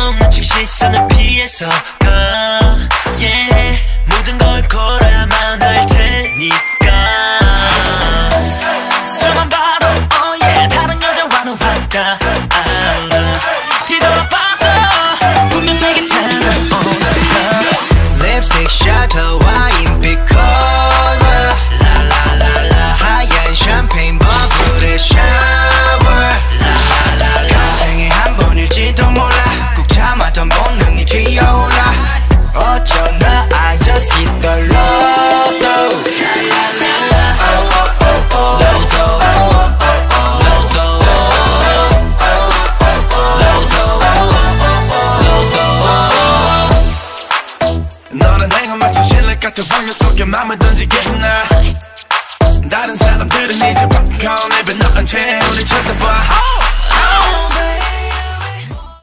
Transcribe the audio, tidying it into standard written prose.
없는 척 시선을 피해서 가 yeah. 모든 걸 걸어야만 할 테니까 스쳐만 봐도 oh yeah. 다른 여자와는 화가 안나 뒤돌아봐도 분명 내게 찾아오는 립스틱 셔터 와인 빛 컬러 라라라라 하얀 샴페인 버블의 샤워 라라라라 평생에 한 번일지도 몰라 꾹 참았던 본능이 튀어올라 어쩌나 I just hit the lotto 너는 내가 마치 실내 같은 환경 속에 맘을 던지겠나 다른 사람들은 이제 popcorn 입에 넣은 채 우리 쳐다봐